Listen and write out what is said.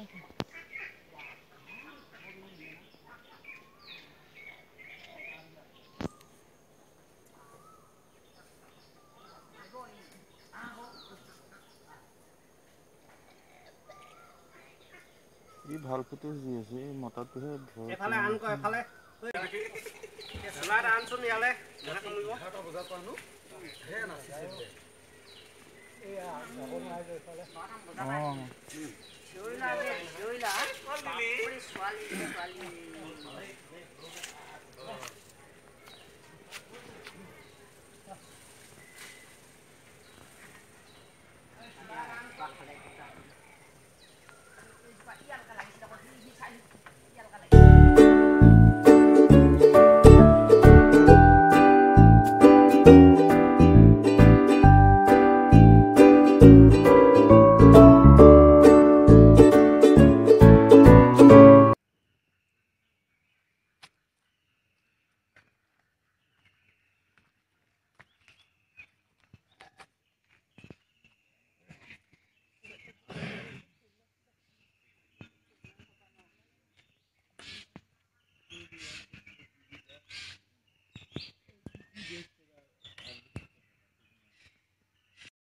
ই ভাল ফুটেজ দি আছে এই মতাটোহে ভয় এফালে আন ক এফালে চলা এটা আনচোন ইয়ালে জনা কমিব 11টা বজাৰ পৰা নো হে নাচিছে এয়া যাব নোৱাৰে এফালে 12টা বজা নাই চিঞৰিলা চিঞৰিলা বাপৰে ছোৱালী